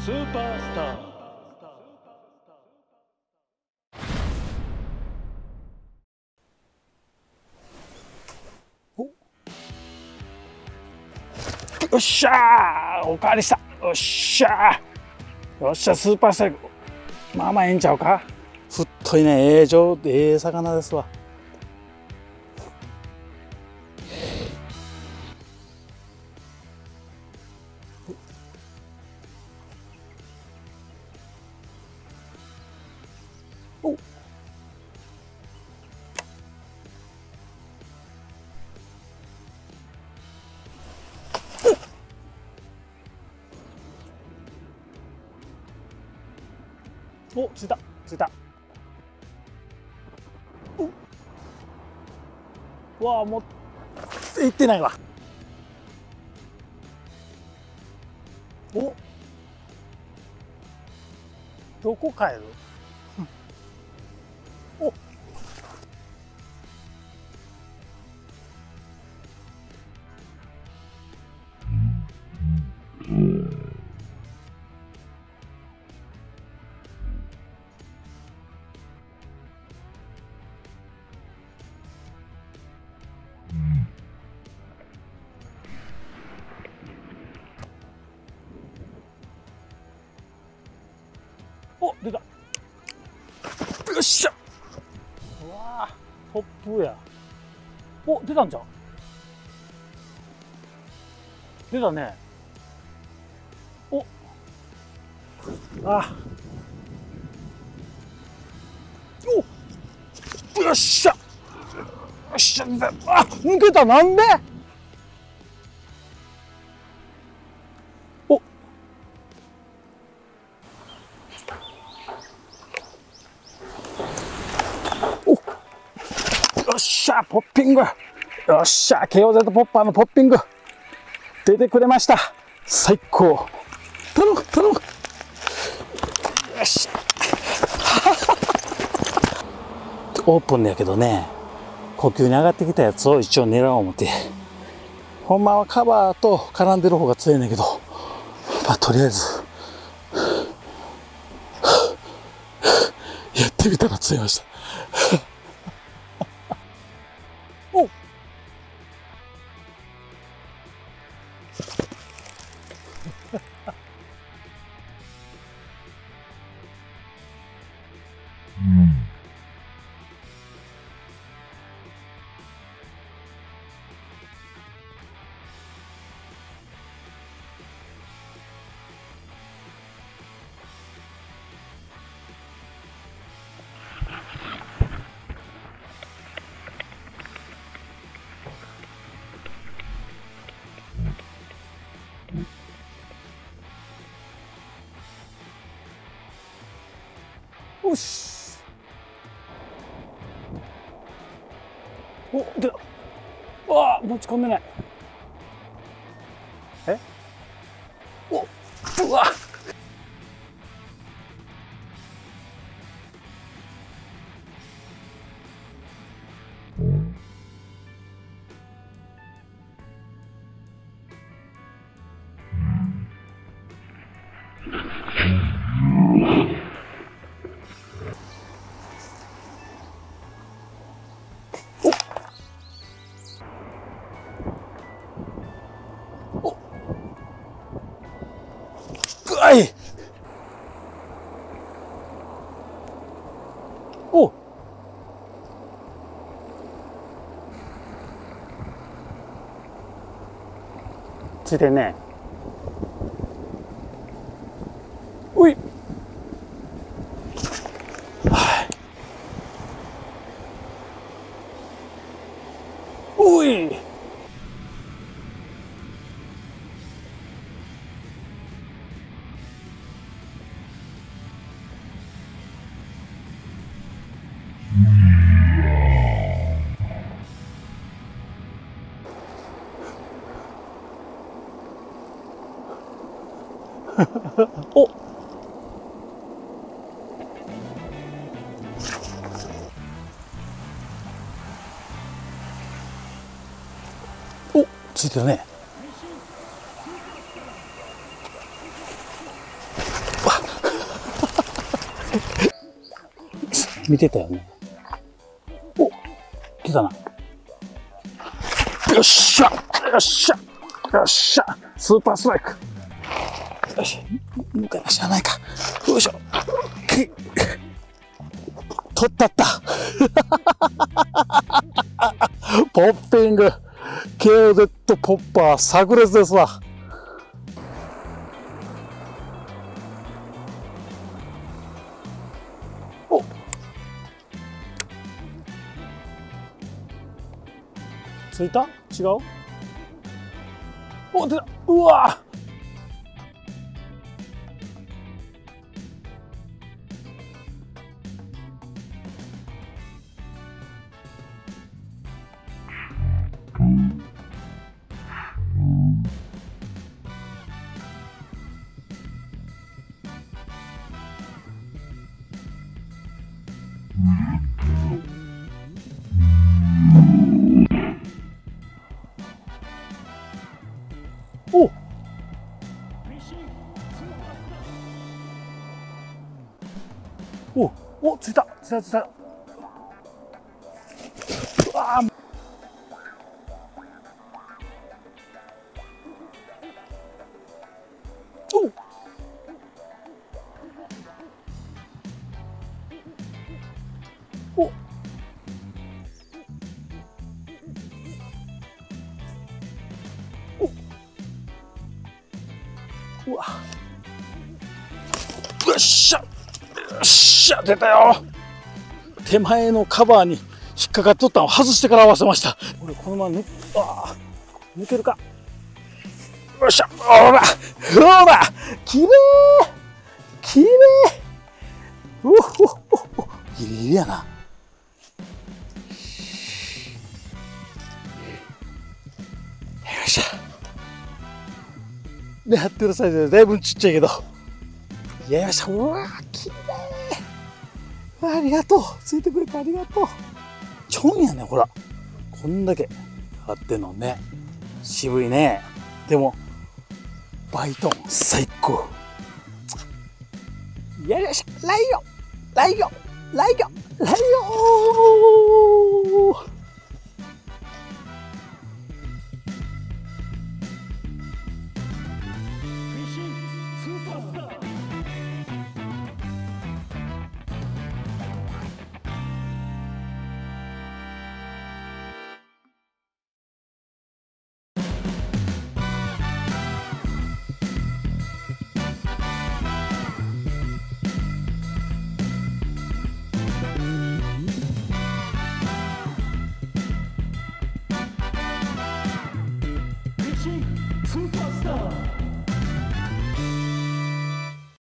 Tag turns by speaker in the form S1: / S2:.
S1: スーパースター。よっしゃー、おかわりした。よっしゃー、よっしゃ、スーパースター。まあまあええんちゃうか。太いね、ええ魚ですわ。おお、ついたついた。うわあ、もういってないわ。お、どこ帰る？お、お、出た。よっしゃ。うわあ、トップや。お、出たんじゃん。出たね。お、あ、お、よっしゃ。よっしゃ、あ、抜けた。なんで？お、お、よっしゃ、ポッピング。よっしゃ、KOZ ポッパーのポッピング出てくれました。最高。頼む頼む。よし。オープンやけどね、呼吸に上がってきたやつを一応狙おう思って。ほんまはカバーと絡んでる方が強いねんけど、まあとりあえずやってみたら強いました。お、よし。お、出た。わあ、持ち込んでない。え、お、うわ、うわい。お、ついてんね。おい。はい。おい。お、お、ついてるね。 見てたよね。お、来たな。よっしゃよっしゃよっしゃ、スーパーストライク。よし、抜かなしゃないか。よいしょ。取ったった。ポッピング KOZ ポッパー炸裂ですわ。お、ついた？違う？お、出た。うわお、お、ついた、ついた、ついた。うわー、お、お、うわ、よっしゃよっしゃ、出たよ。手前のカバーに引っかかっとったのを外してから合わせました。俺このまま抜けるか。よっしゃ、ほらほら、きれいきれい。おほほほ、ギリギリやな。よいしょ。で、やってるサイズでだいぶちっちゃいけど。よいしょ、うわー、きれい。ありがとう。ついてくれてありがとう。ちょんやね、ほら。こんだけあってんのね。渋いね。でも、バイトン最高。よいしょ、ライオンライオンライオンライオン。